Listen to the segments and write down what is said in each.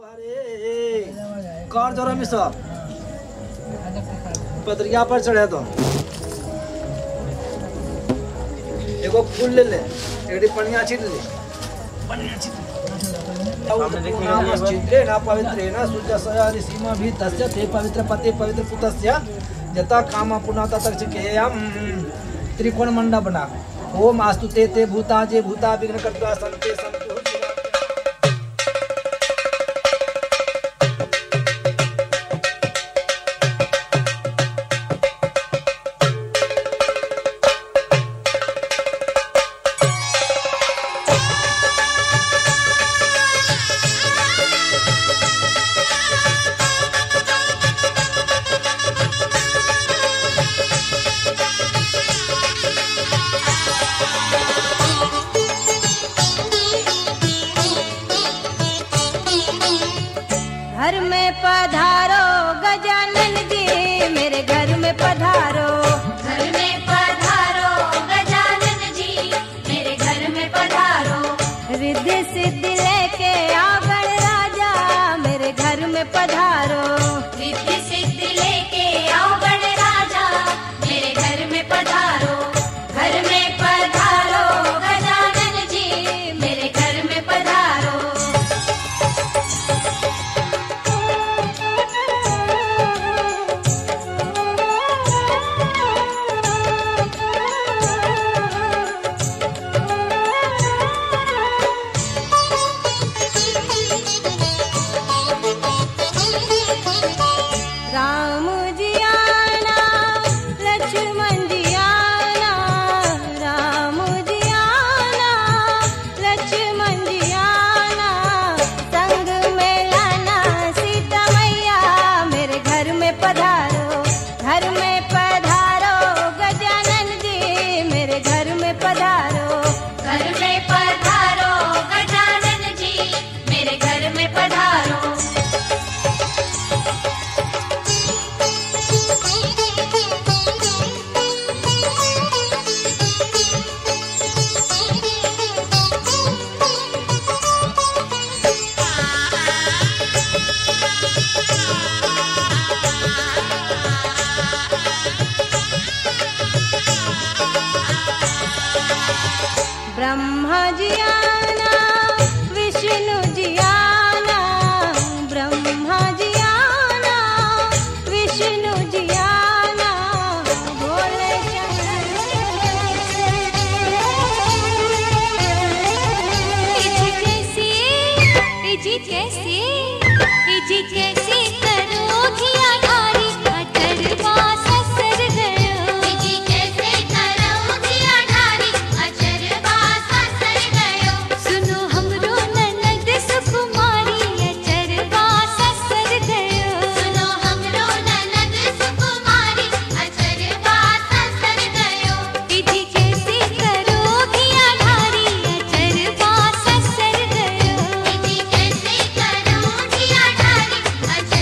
Car जरा मिसा पदरिया पर चढ़े तो एगो फूल ले ले एक पनिया छीट ले पनिया छीट चित्रे ना पवित्रे ना शुद्धस्य सीमा भी तस्य ते पवित्र पते पवित्र पुतस्य यथा काम पुनः ततच केयम त्रिकोण मंडप बना ओम आस्तु ते ते भूता जे भूता विघ्न कर्ता संते संतु घर में पधारो गजानन जी मेरे घर में पधारो घर में पधारो गजानन जी मेरे घर में पधारो रिद्धि सिद्धि लेके आओ गणराजा मेरे घर में पधारो रिद्धि सिद्धि लेके आओ गणराजा मेरे घर में पधारो घर में पधारो गजानन जी मेरे घर में पधारो राम जी आना लक्ष्मण जी आना राम जी आना लक्ष्मण जी आना संग में लाना सीता मैया मेरे घर में पधारो घर में पधारो गजानन जी मेरे घर में पधारो घर में पधारो गजानन जी मेरे घर में पधारो ब्रह्मा जी आना विष्णु जी आना ब्रह्मा जी आना विष्णु जी आना भोले कैसे करोगी अनारी अचरवा ससुर गयो कैसे करोगी अनारी अचरवा ससुर गयो सुनो हमरो ननद सुकुमारी अचरवा ससुर गयो सुनो हमरो ननद सुकुमारी अचरवा ससुर गयो विधि कैसे करोगी अनारी अचरवा ससुर गयो विधि कैसे करोगी अनारी अचरवा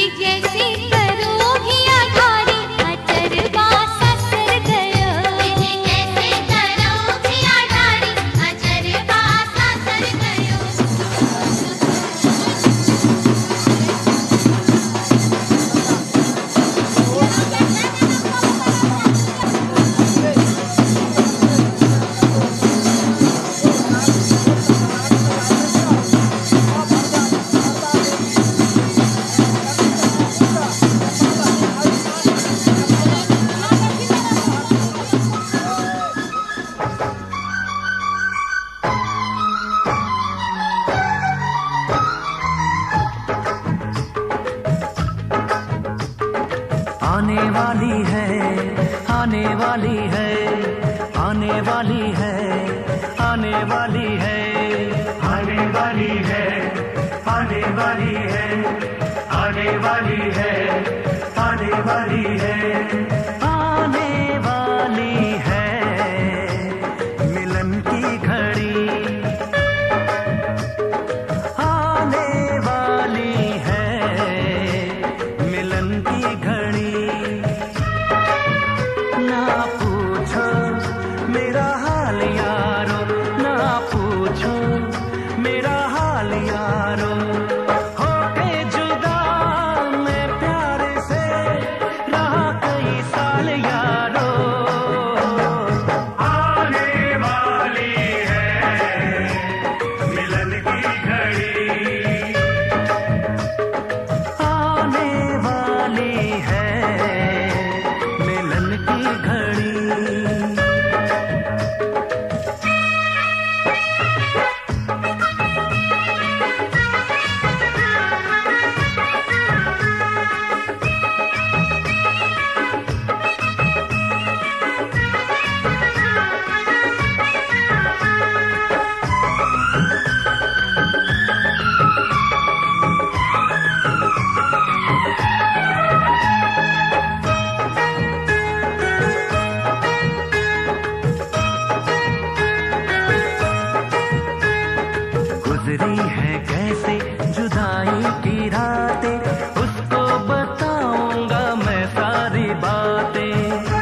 कैसे करो हिया धारी अचरबा ससर गयो विधि कैसे करो हिया धारी अचरबा ससर गयो आने वाली है, आने वाली है, आने वाली है, आने वाली है, आने वाली है, आने वाली है, आने वाली है, आने वाली है, आने वाली है मिलन की घड़ी, आने वाली है मिलन की घड़ी। ना पूछो मेरा हाल यारो, ना पूछो मेरा हाल यारो, होके जुदा मैं प्यारे से रहा कई साल यारो। आने वाली है मिलन की घड़ी, आने वाली है मिलन की घड़ी। गुजरी है कैसे जुदाई की रातें, उसको बताऊंगा मैं सारी बातें।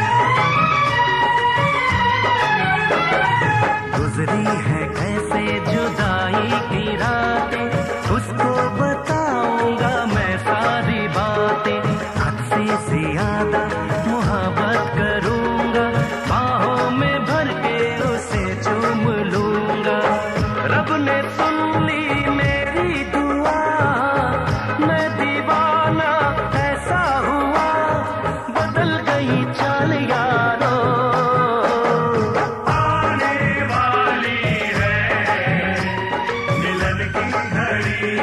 गुजरी है कैसे जुदाई की रातें, उसको बताऊंगा मैं सारी बातें। हद से ज्यादा मोहब्बत करूंगा, बाहों में भर के उसे चूम लूंगा। रब ने सुन ली मेरी दुआ, मैं दीवाना ऐसा हुआ, बदल गई चाल यारो। आने वाली है मिलन की घड़ी,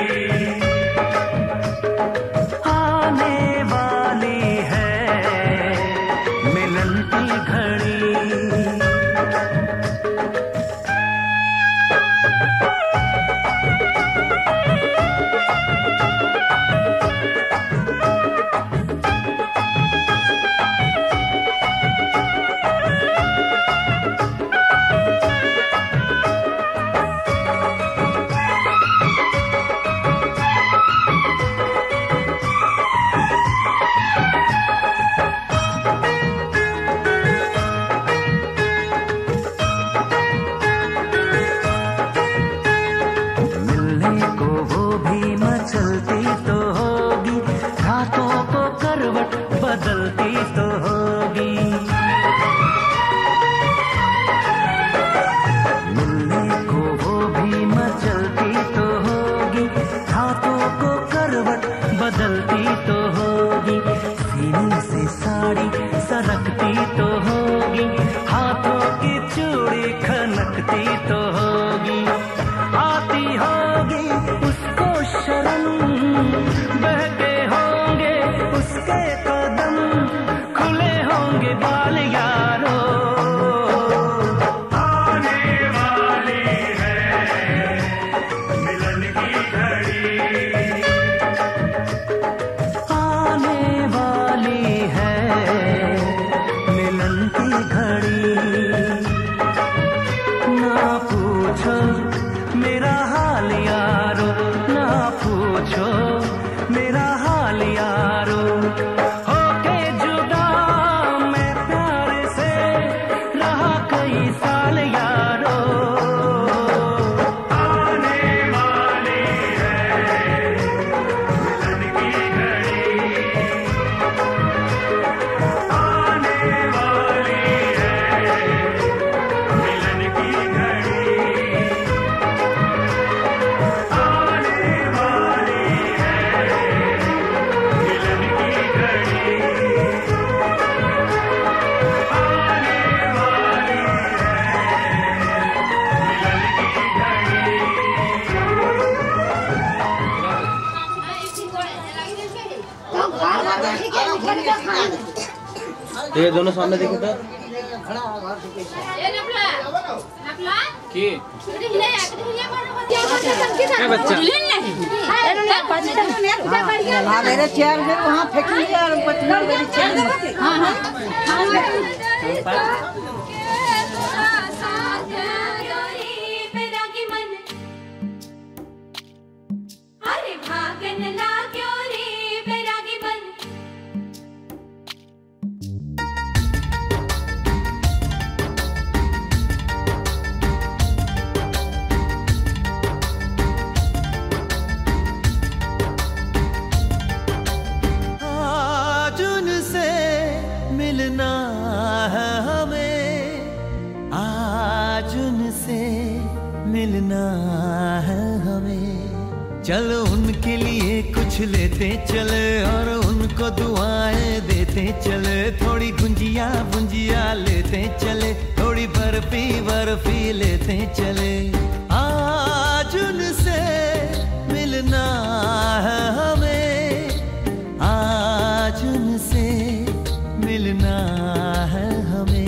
आने वाली है मिलन की घड़ी। मिलने को वो भी मचलती तो होगी, रातों को करवट बदलती तो होगी। मिलने को वो भी मचलती तो होगी, रातों को करवट बदलती तो होगी। सीने से साड़ी सरकती तो होगी, हाथों की चूड़ी खनकती तो होगी। आती होगी उसको शर्म, बहके होंगे उसके कदम, खुले होंगे बाल यारो। आने वाली है मिलन की घड़ी, आने वाली है मिलन की घड़ी। ना पूछो मेरा हाल यारो, ना पूछो मेरा हाल यारो। ये दोनों सामने देखे तो मेरे चेयर में वहाँ फेंक लिया और मिलना है हमें। चलो उनके लिए कुछ लेते चले और उनको दुआएं देते चले। थोड़ी गुंजिया गुंजिया लेते चले, थोड़ी बर्फी बर्फी लेते चले। आज उनसे मिलना है हमें, आज उनसे मिलना है हमें।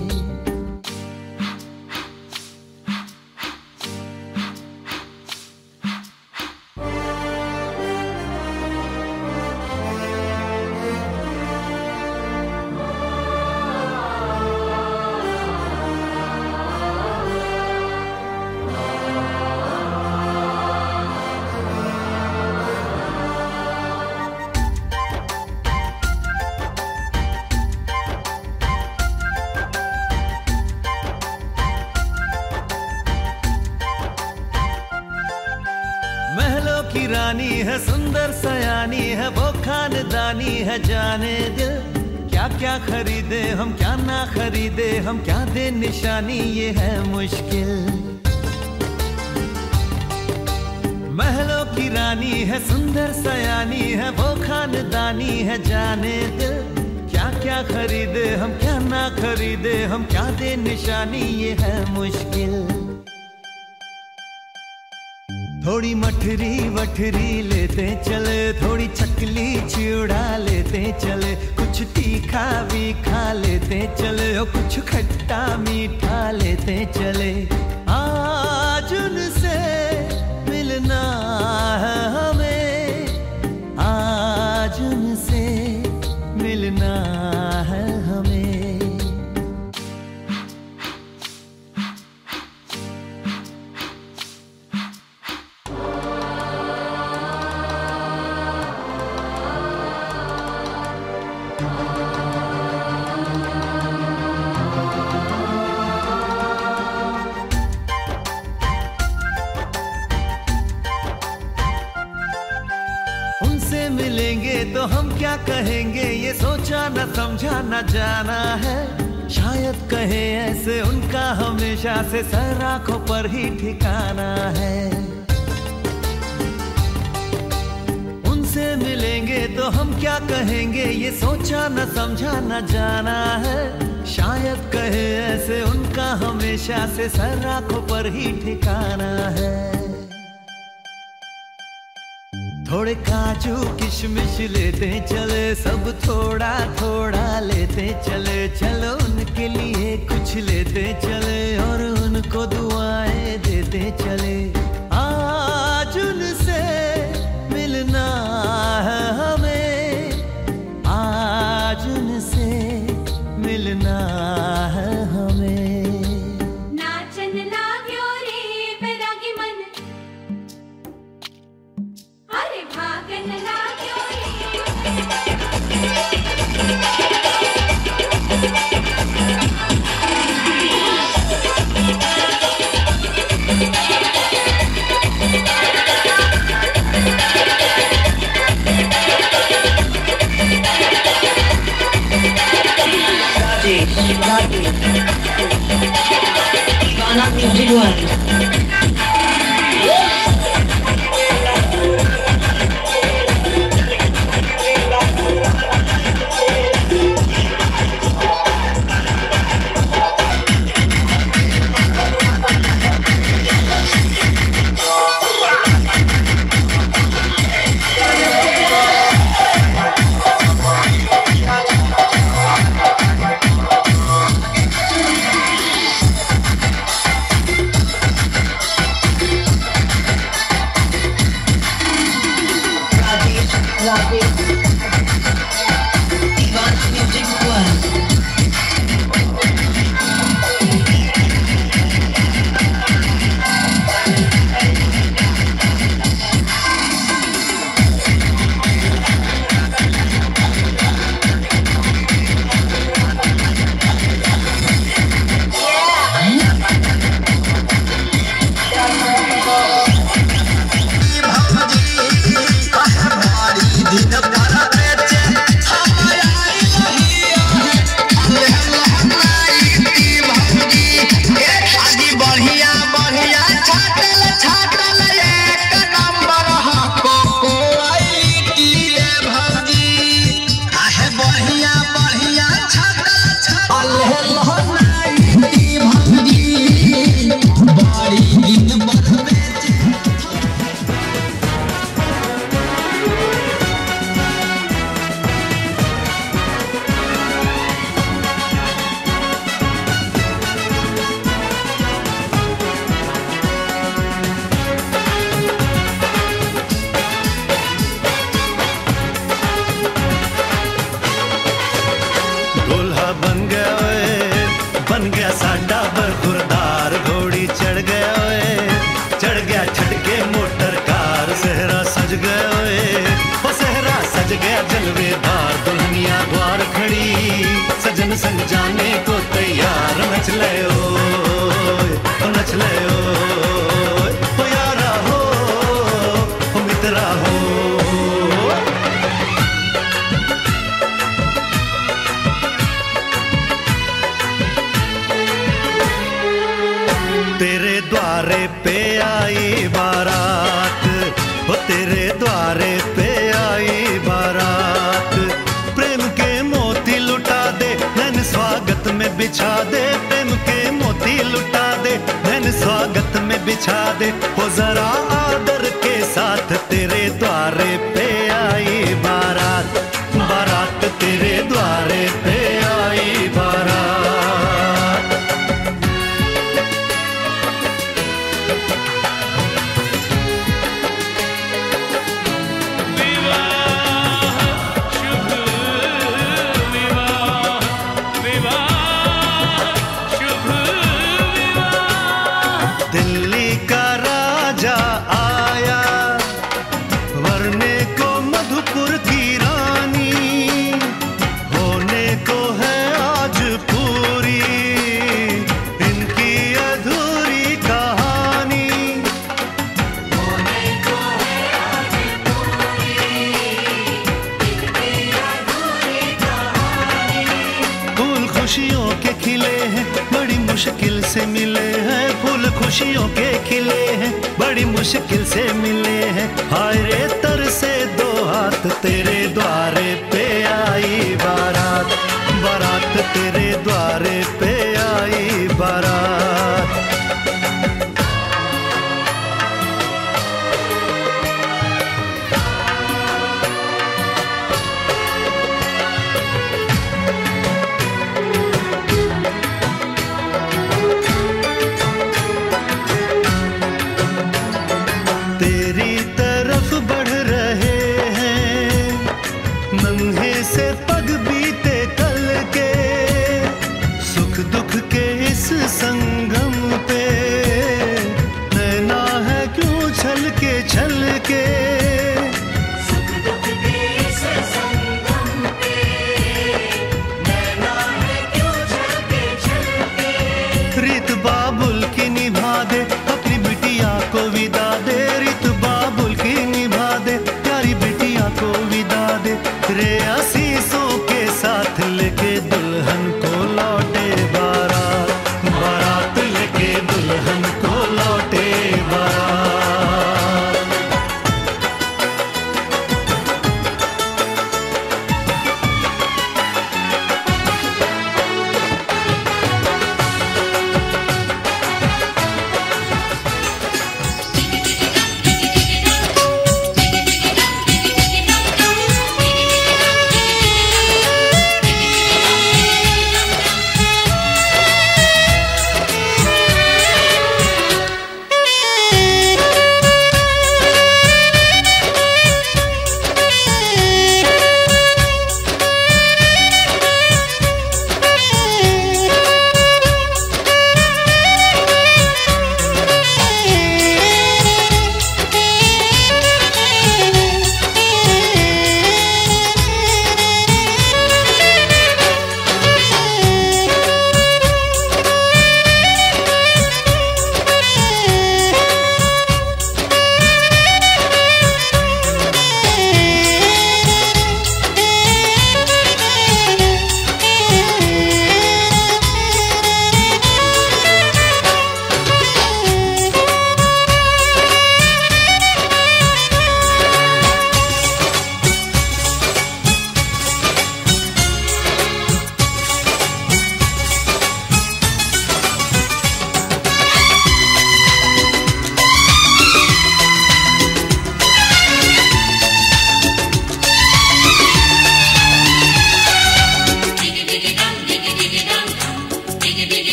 महलों की रानी है, सुंदर सयानी है, वो खानदानी है जाने दिल। क्या क्या खरीदे हम, क्या ना खरीदे हम, क्या दे निशानी, ये है मुश्किल। महलों की रानी है, सुंदर सयानी है, वो खानदानी है जाने दिल। क्या क्या खरीदे हम, क्या ना खरीदे हम, क्या दे निशानी, ये है मुश्किल। थोड़ी मठरी वठरी लेते चले, थोड़ी चकली चिड़ा लेते चले। कुछ तीखा भी खा लेते चले और कुछ खट्टा मीठा लेते चले। आज उनसे मिलना है हमें, आज उनसे मिलना है हमें। उनसे मिलेंगे तो हम क्या कहेंगे, ये सोचा न समझा न जाना है। शायद कहे ऐसे उनका हमेशा से सर आंखों पर ही ठिकाना है। उनसे मिलेंगे तो हम क्या कहेंगे, ये सोचा न समझा न जाना है। शायद कहे ऐसे उनका हमेशा से सर आंखों पर ही ठिकाना है। थोड़े काजू किशमिश लेते चले, सब थोड़ा थोड़ा लेते चले। चलो उनके लिए कुछ लेते चले और उनको दुआएं देते चले। आज उनसे मिलना है हमें, आज उनसे मिलना है हमें। संग जाने को तैयार नच ले ओ नच ले ओ यारा हो मित्रा हो। तेरे द्वारे पे आई बारात, ओ तेरे द्वारे पे आई बारात, प्रेम के मोती लुटा दे नैन स्वागत में बिछा दे, प्रेम के मोती लुटा दे नैन स्वागत में बिछा दे, वो जरा आदर के साथ तेरे द्वारे पे आई बारात, बारात तेरे द्वारे पे आई बारात। दिल्ली का राजा आया वरने को मधुपुर की रानी, होने को है आज पूरी इनकी अधूरी कहानी, होने को है आज पूरी इनकी अधूरी कहानी। फूल खुशियों के खिले हैं बड़ी मुश्किल से मिले हैं, फूल खुशियों के खिले हैं बड़ी मुश्किल से मिले हैं, हाय रे तर से दो हाथ तेरे द्वारे पे आई बारात, बारात तेरे द्वारे पे आई बारात। तेरी तरफ बढ़ रहे हैं नन्हे से पग बीते कल के, सुख दुख के इस संगम पे नैना है क्यों छल के, सुख दुख के इस संगम पे नैना है क्यों छल के। रीत बाबुल की निभा दे अपनी बिटिया को विदा दे, रीत बाबुल की निभा दे प्यारी बिटिया को विदा दे, रे आशीषों के साथ लेके दुल्हन को लौटे बारात, बारात लेके दुल्हन को लौटे बारात।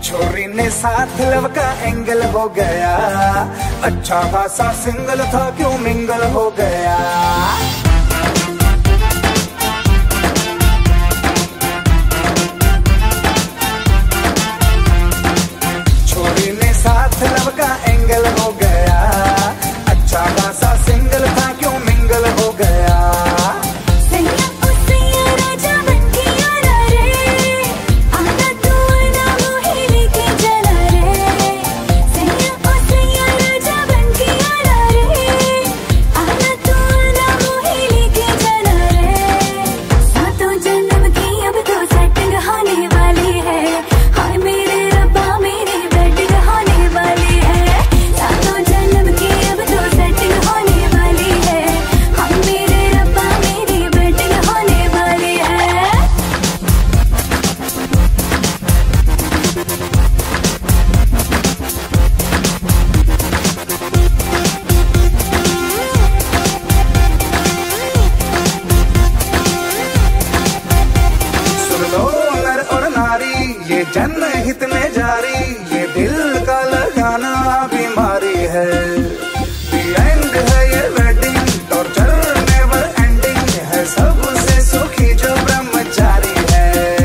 छोरी ने साथ लव का एंगल हो गया, अच्छा खासा सिंगल था क्यों मिंगल हो गया। छोरी ने साथ लव का एंगल हो गया, अच्छा खासा सिंगल था क्यों मिंगल हो गया। जनहित में जारी ये दिल का लगाना बीमारी है। The end है ये वेडिंग, टॉर्चर नेवर एंडिंग है, सबसे सुखी जो ब्रह्मचारी है।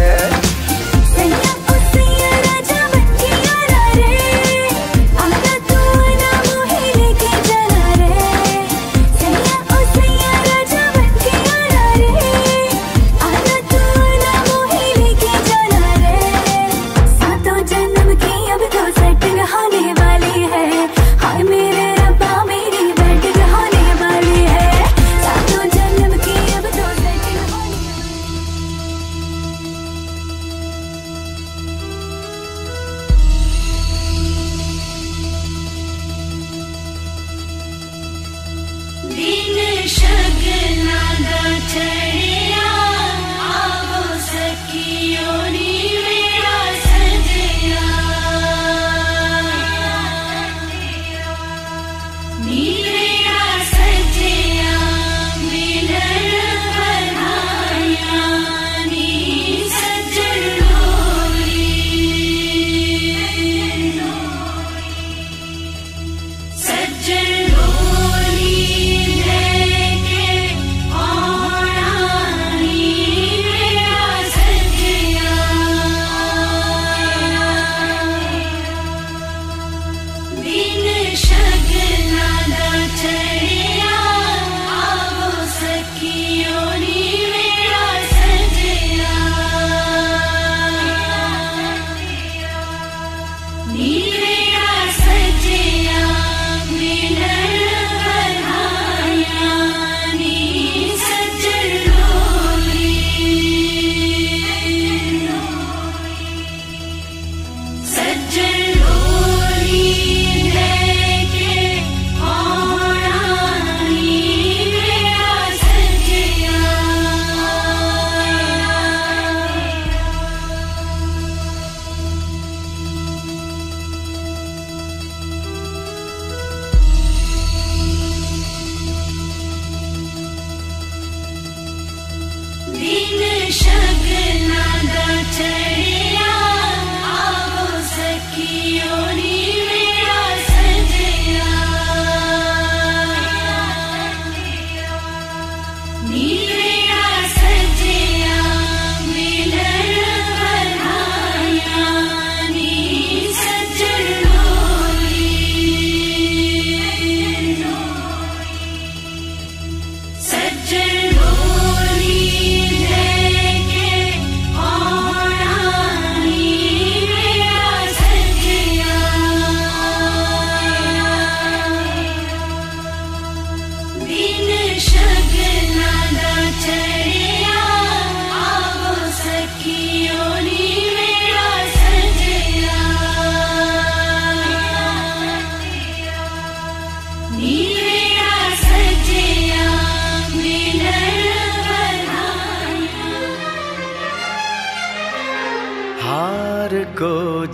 हार को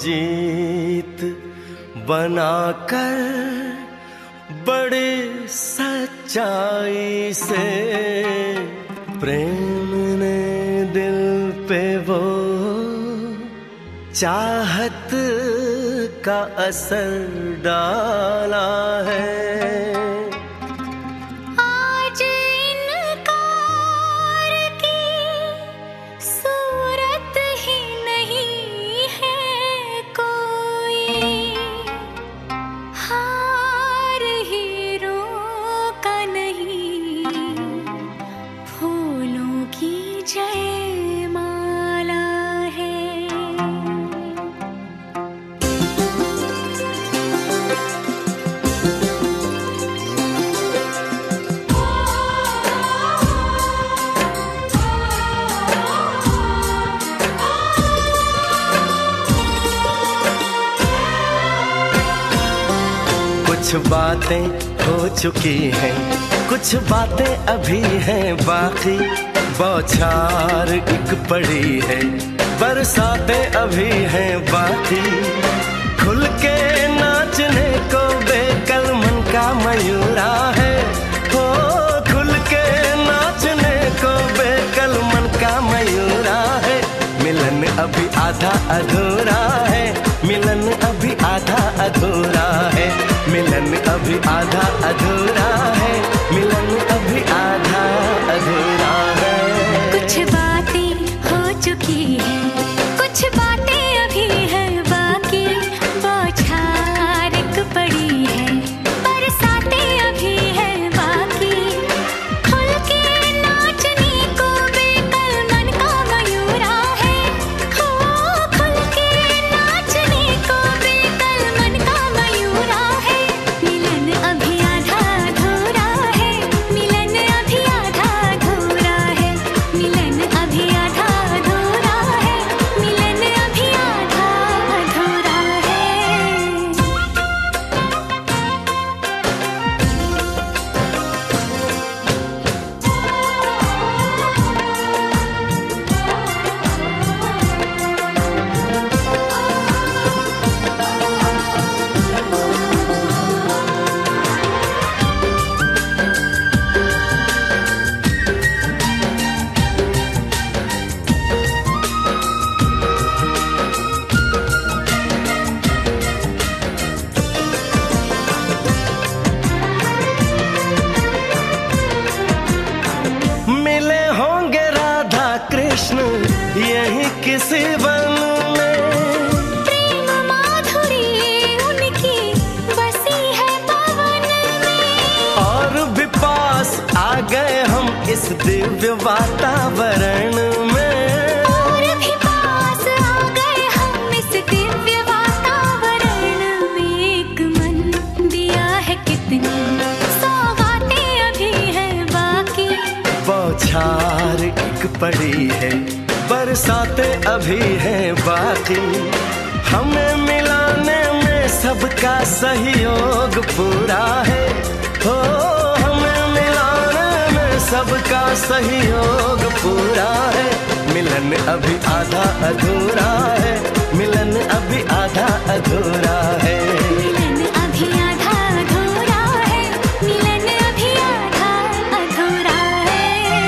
जीत बनाकर बड़े सच्चाई से प्रेम ने दिल पे वो चाहत का असर डाला है। आज इनकार की सूरत ही नहीं है कोई, हार हीरो का नहीं, फूलों की जयमाला है। कुछ बातें हो चुकी हैं, कुछ बातें अभी हैं बाकी, बौछार एक पड़ी है, बरसातें अभी हैं बाकी। खुल के नाचने को बेकल मन का मयूरा है, हो खुल के नाचने को बेकल मन का मयूरा है। मिलन अभी आधा अधूरा है, मिलन अभी आधा अधूरा है, मिलन अभी आधा अधूरा है, मिलन अभी आधा अधूरा है। कुछ बातें हो चुकी हैं, कुछ बातें अभी हैं बाकी, बौछार एक पड़ी है, बरसातें अभी हैं बाकी। खुल के नाचने को बेकल मन का मयूरा है, हो खुल के नाचने को बेकल मन का मयूरा है। मिलन अभी आधा अधूरा है, मिलन अभी आधा अधूरा है, मिलन अभी आधा अधूरा है, मिलन अभी आधा अधूरा है। मिले होंगे राधा कृष्ण यही किसी वन में, प्रेम माधुरी उनकी बसी है पवन में, और भी पास आ गए हम इस दिव्य वातावरण में। और भी पास आ गए हम इस दिव्य वातावरण में। एक मन दिया है कितनी सौगातें अभी हैं बाकी, बौछार एक पड़ी है, बरसातें अभी हैं बाकी। हमें मिलाने में सबका सहयोग पूरा है, हो हमें मिलाने में सबका सहयोग पूरा है। मिलन अभी आधा अधूरा है, मिलन अभी आधा अधूरा है। मिलन अभी आधा अधूरा है, मिलन अभी आधा अधूरा है।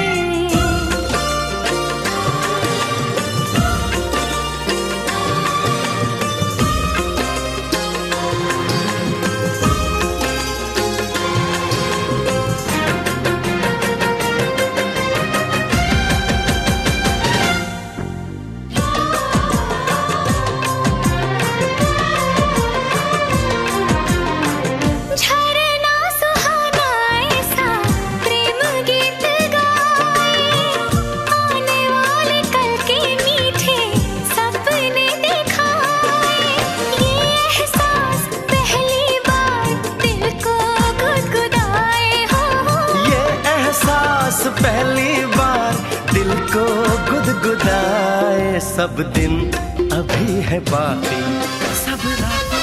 झरना सुहाना ऐसा प्रेम गीत गाए, आने वाले कल के मीठे सपने दिखाए। ये एहसास पहली बार दिल को गुदगुदाए, हो ये एहसास पहली बार दिल को गुदगुदाए। सब दिन अभी है बाकी, सब रातें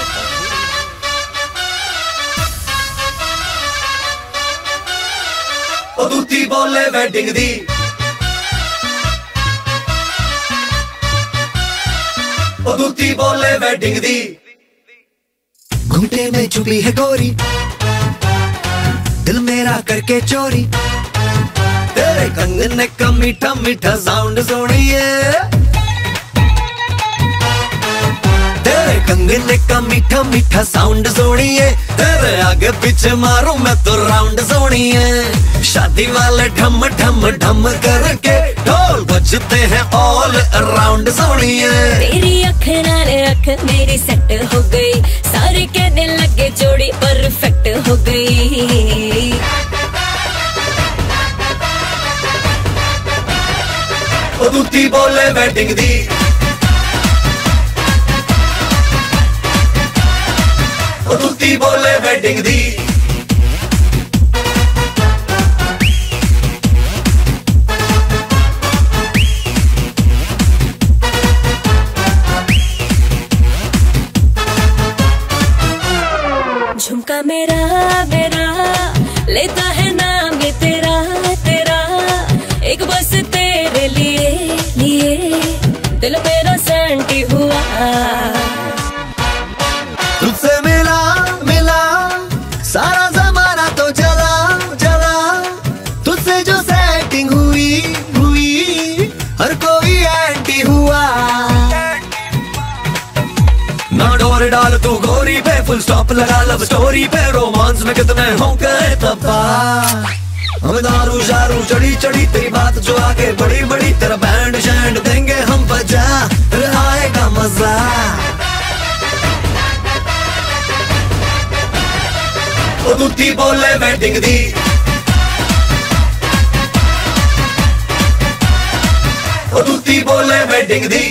ओ दूती बोले वेडिंग दी, ओ दूती बोले वेडिंग दी। घूंटे में छुपी है गोरी, दिल मेरा करके चोरी, तेरे कंगन का मीठा मीठा साउंड सुनिए। मंगने का मीठा मीठा साउंड सोनिए, तेरे आगे पीछे मारूं मैं तो राउंड सोनिए। शादी वाले ढम ढम ढम करके ढोल बजते हैं ऑल अराउंड सोनिए। तेरी अख नाले अख मेरी सेट हो गई, सारे कहने लगे जोड़ी परफेक्ट हो गई। ओ दूती बोले वेडिंग दी, ओ दूती बोले वेडिंग दी। झुमका मेरा मेरा लेता है नाम ये तेरा तेरा, एक बस तेरे लिए लिए दिल मेरा सैंटी हुआ। तुझसे मिला मिला सारा जमाना तो जला जला, तुझसे जो सेटिंग हुई हुई हर कोई एंटी हुआ। ना डोर डाल तू गोरी पे, फुल स्टॉप लगा लव स्टोरी पे, रोमांस में कितने हो गए तबाह। हमें दारू शारू चढ़ी चढ़ी तेरी बात जो आगे बड़ी बड़ी, तेरा बैंड शैंड देंगे हम बजा, फिर आएगा मजा। ओ दूती बोले वेडिंग दी, ओ दूती बोले वेडिंग दी।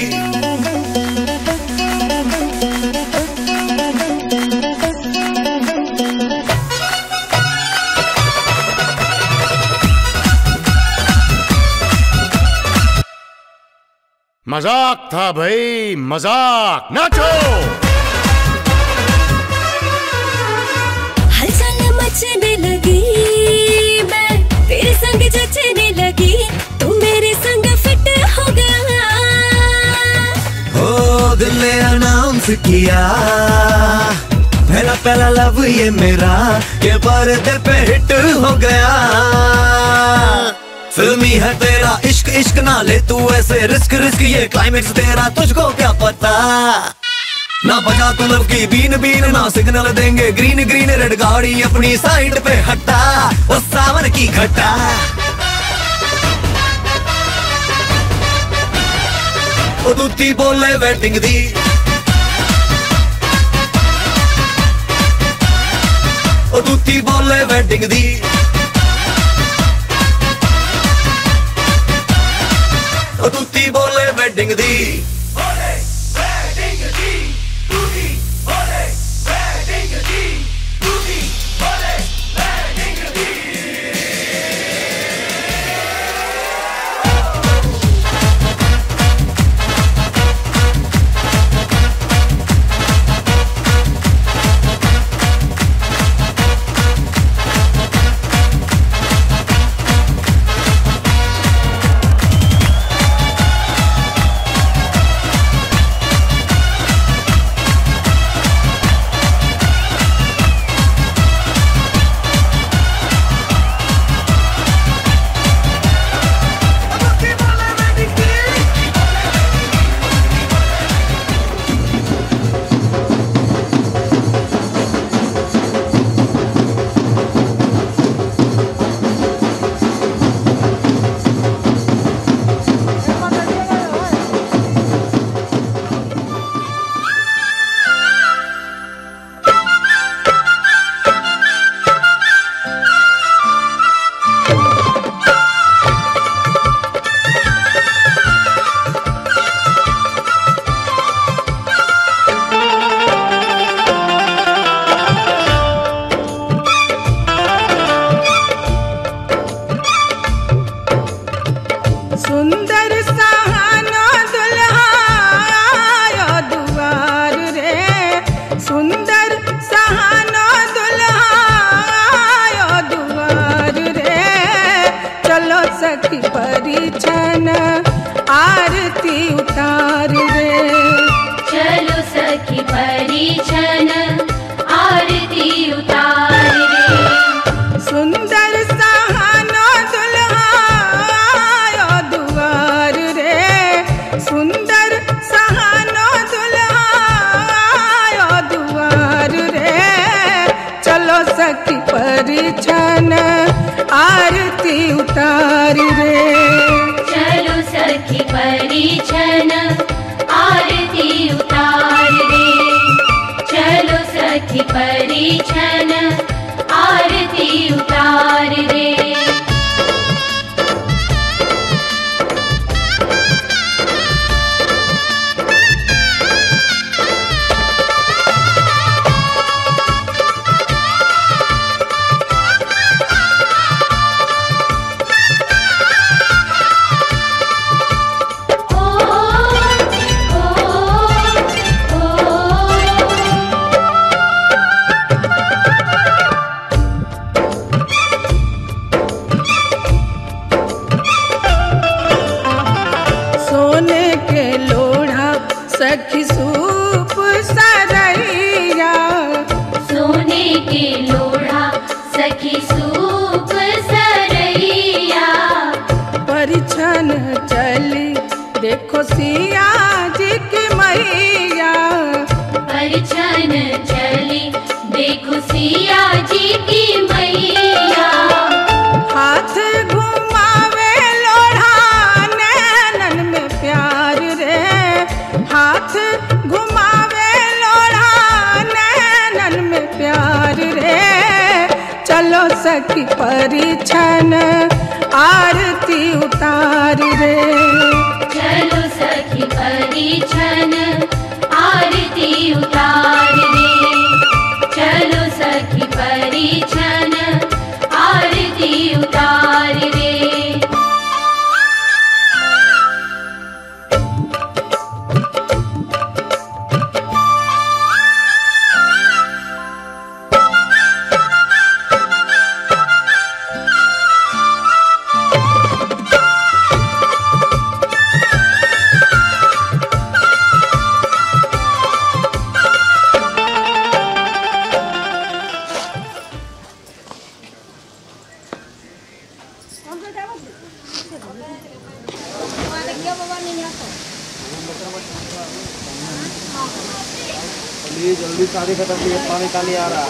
मजाक था भाई, मजाक। नाचो। हलचल मचने लगी, मैं तेरे संग जचने लगी, तू मेरे संग फिट हो गया। ओ दिल ने अनाउंस किया, पहला पहला लव ये मेरा, ये पर्दे पे हिट हो गया। फिल्मी है तेरा इश्क इश्क ना ले तू ऐसे रिस्क रिस्क, ये क्लाइमेक्स तेरा तुझको क्या पता। ना बजा तू लव की बीन बीन, ना सिग्नल देंगे ग्रीन ग्रीन, रेड गाड़ी अपनी साइड पे हटा, वो सावन की घटा। ओ दूती बोले वेडिंग दी, ओ दूती बोले वेडिंग दी। ओ दूती बोले वेडिंग दी, बोले वेडिंग दी, दूती बोले वेडिंग दी, दूती बोले वेडिंग दी। उतार रे। चलो सखी परिछन आरती उतार रे। चलो सखी परिछन आरती उतार रे। सखी सूप सरैया। सोने के लोढ़ा सखी सूप सरैया। परिछन चली देखो सिया जी की मैया। परिछन चली देखो सिया जी की मैया। हाथ घुमावे लोढ़ा नैनन में प्यार रे। हाथ घुमावे लोढ़ा नैनन में प्यार रे। चलो सखी परिछन आरती उतार रे। चलो सखी परिछन आरती उतार रे। चलो सखी परिछन आरती उतार रे। जल्दी शादी खत्म की पानी का नहीं आ रहा।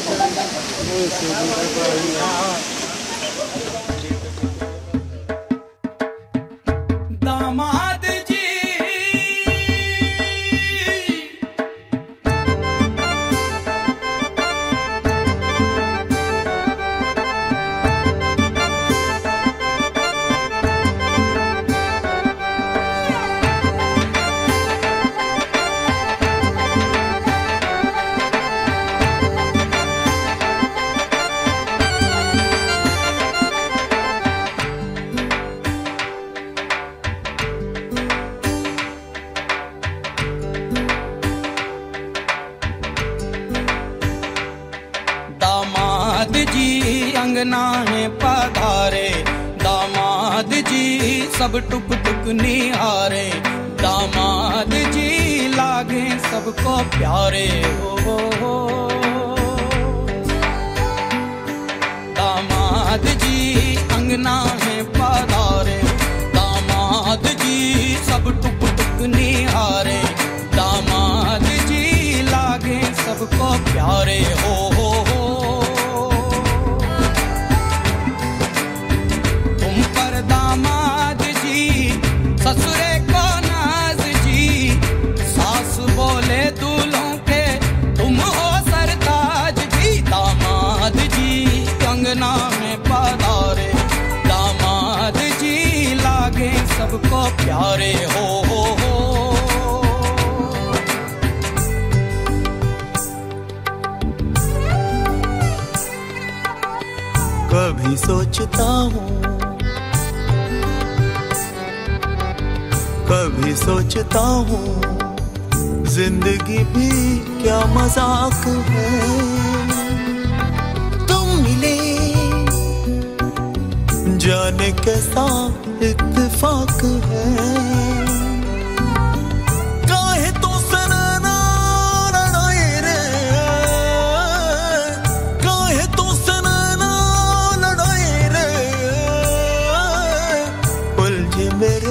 दामाद जी अंगना में पधारे। दामाद जी सब टुक टुक निहारे। दामाद जी लागे सबको प्यारे। हो दामाद जी अंगना में पधारे। दामाद जी सब टुक टुक निहारे। दामाद जी लागे सबको प्यारे। हो दामाद जी ससुरे को नाज जी। सास बोले दूल्हों के तुम हो सरताज जी। दामाद जी अंगना में पधारे। दामाद जी लागे सबको प्यारे। हो कभी सोचता हूँ, कभी सोचता हूँ जिंदगी भी क्या मजाक है। तुम मिले जाने कैसा इत्तेफाक है। काहे तो सनना लड़ाए रे। काहे तो सनना लड़ाए रे। उलझे मेरे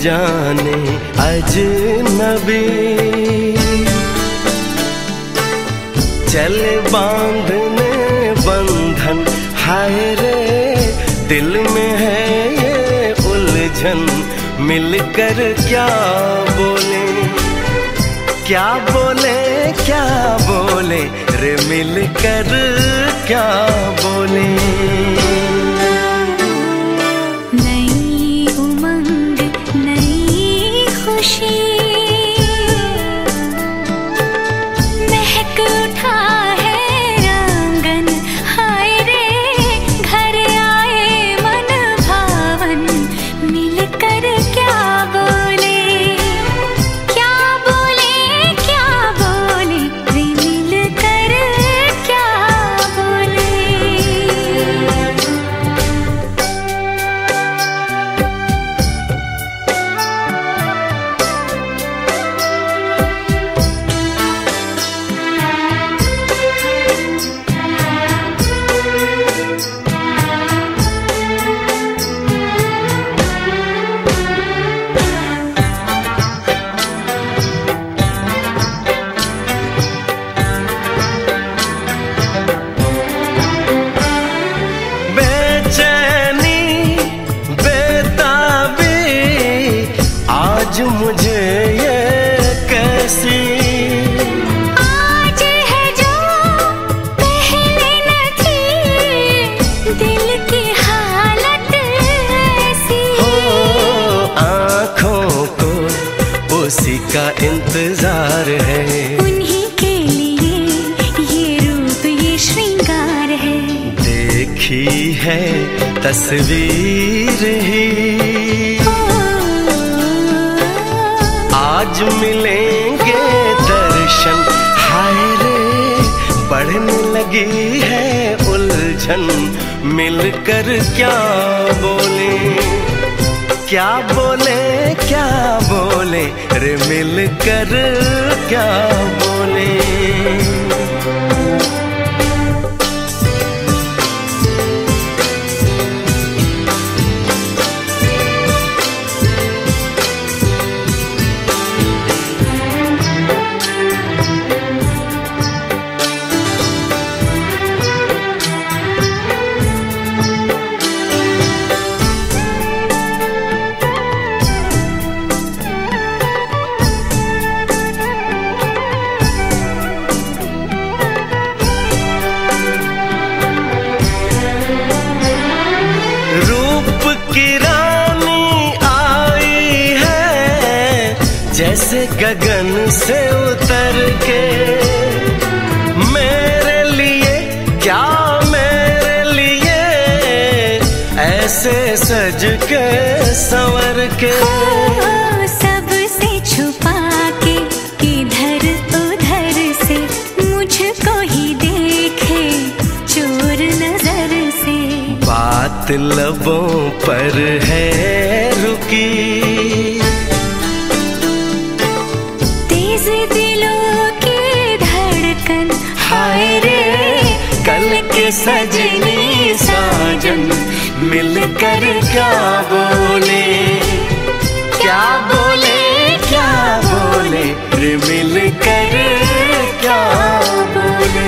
जाने अजनबी, चले बांधने बंधन हाय रे, दिल में है ये उलझन, मिलकर क्या बोले, क्या बोले, क्या बोले रे, मिलकर क्या बोले। नई उमंग नई खुशी, महक उठा है आंगन हाय रे, घर आए मन भावन, मिलकर क्या बोले, क्या बोले, क्या बोले रे, मिलकर क्या बोले। बेचैनी बेताबी आज मुझे ये कैसी, आज है जो पहले न थी, दिल की हालत ऐसी, हो आँखों को उसी का इंतजार है, उन्हीं के लिए ये रूप ये श्रृंगार है, देखी है तस्वीर ही, आज मिलेंगे दर्शन हाय रे, बढ़ने लगी है उलझन, मिलकर क्या बोले, क्या बोले, क्या बोले रे, मिलकर क्या बोले। रूप की रानी आई है, जैसे गगन से उतर के, मेरे लिए क्या मेरे लिए, ऐसे सज के संवर के, सबसे छुपा के इधर उधर से, मुझको ही देखे चोर नजर से, बात लबों पर है रुकी, तेज दिलों की धड़कन हाय रे, कल के सजनी साजन, मिलकर क्या बोले, क्या बोले, क्या बोले रे, मिलकर क्या बोले।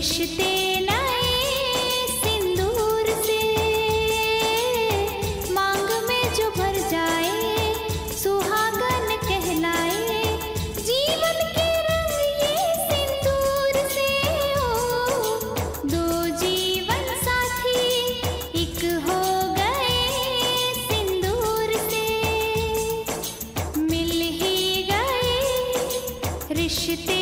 रिश्ते नए सिंदूर से, मांग में जो भर जाए सुहागन कहलाए, जीवन के रंग ये सिंदूर से हो, दो जीवन साथी एक हो गए सिंदूर से, मिल ही गए रिश्ते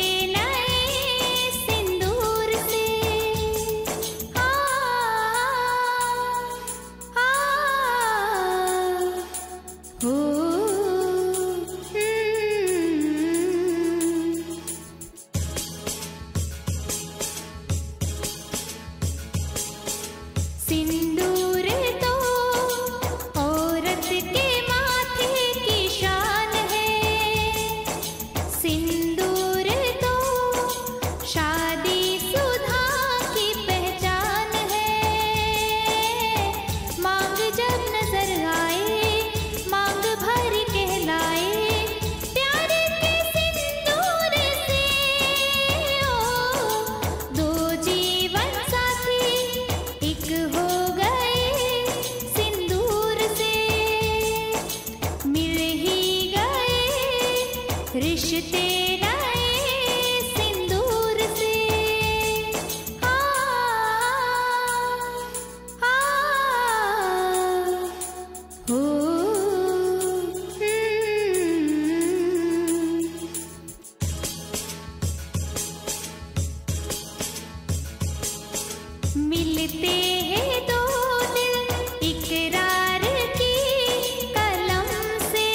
सिंदूर तो औरत के माथे की शान है, सिंदूर तो शादी सुधा की पहचान है, मांग जब नजर आए मांग भर कहलाए, प्यार के सिंदूर से ओ, दो जीवन साथी एक हो गए सिंदूर से, मिल ही गए रिश्ते नए सिंदूर से। आ, आ, हो, मिलते हैं दो दिल इकरार की कलम से,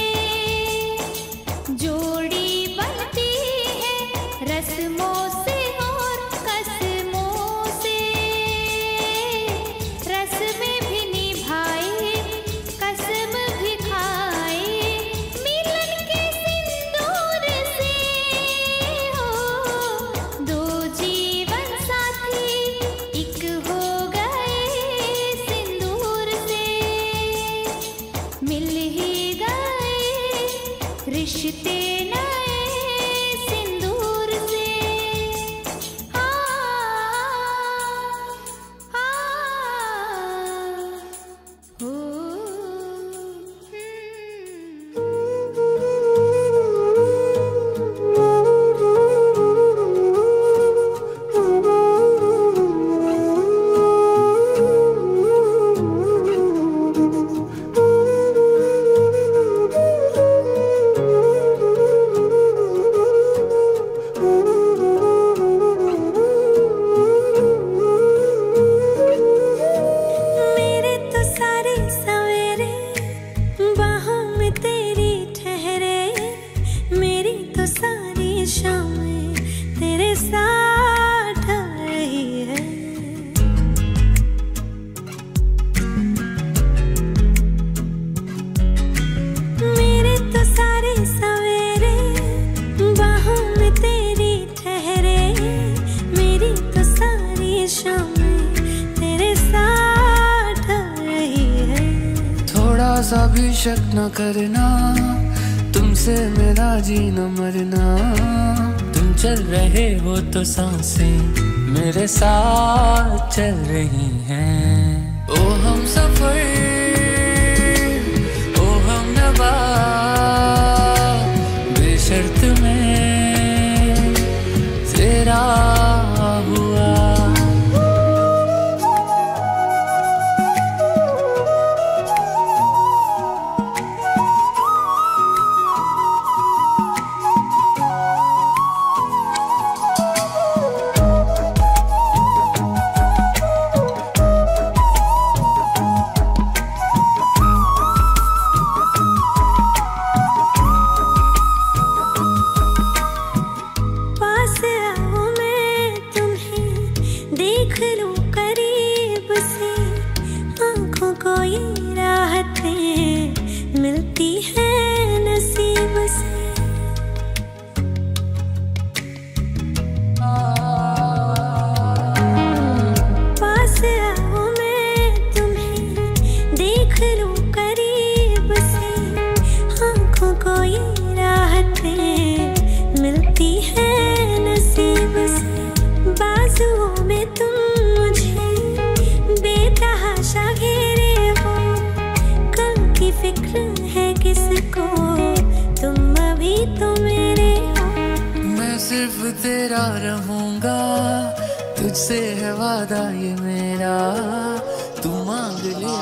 जोड़ी बनती है रस्मों से और कसमों से, रस्में भी निभाए कसम भी खाए, मिलन के सिंदूर से हो, दो जीवन साथी एक हो गए सिंदूर से, मिल ही गए रिश्ते नए सिंदूर से। आ, आ, हो, मेरे तो सारे सवेरे बाहों में तेरी ठहरे, मेरी तो सारी शामें तेरे साथ ढल रही है, मेरे तो सारे सवेरे बाहों में तेरी ठहरे, मेरी तो सारी शामें तेरे साथ ढल रही है। थोड़ा सा भी शक न करना, तुमसे मेरा जीना मरना, तुम चल रहे हो तो सांसें मेरे साथ चल रही हैं। ओ हम सफर, ओ हम नवा, बेशर्त में तेरा हुआ। सिर्फ तेरा रहूंगा, तुझसे है वादा ये मेरा, तू मांग ले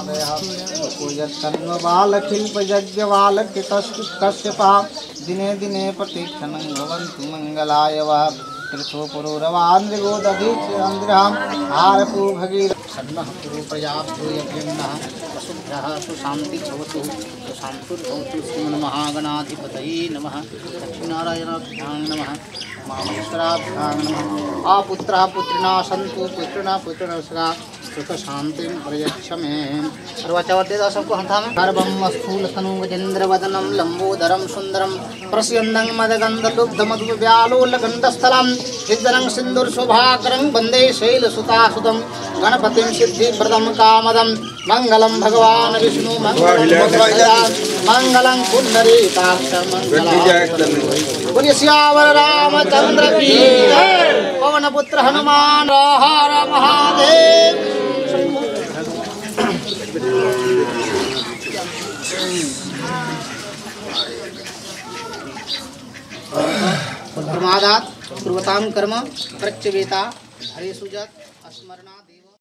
कश्यपा दिने दिने प्रतीक्षणं भवन्तु मंगलाय वा तीर्थो पुरोरवान्द्रिगोदधीच्यन्द्रहां हारपु भगीरथ सन्नः पुरो प्रजाप्तो यज्ञः वसुभ्यः सुशान्ति भवतु सुशान्तिर्भवतु श्रीमन्महागणाधिपतये नमः लक्ष्मीनारायणाभ्यां नमः मामेश्वराभ्यां नमः आपुत्रः पुत्रिणः सन्तु पुत्रिणः पुत्रिणः सुख शांति प्रयच्छ मे। सबको हंथा में गर्भम स्थूल तनु गजेन्द्र वदनम लंबोदरम सुंदरम प्रस्यन्दं मदगंध दुग्ध मधु व्यालोल गंधस्थलम सिद्धरं सिंदूर शोभाकरं वंदे शैलसुतासुतं गणपतिं सिद्धिप्रदं कामदं मंगलम भगवान विष्णु मंगलम पुंडरीकाक्ष मंगलम। बोलिए सियावर रामचंद्र की जय। पवन पुत्र हनुमान हर महादेव। प्रमादात् पूर्वतां कर्म प्रत्यवेता हरे सुजत स्मरणात्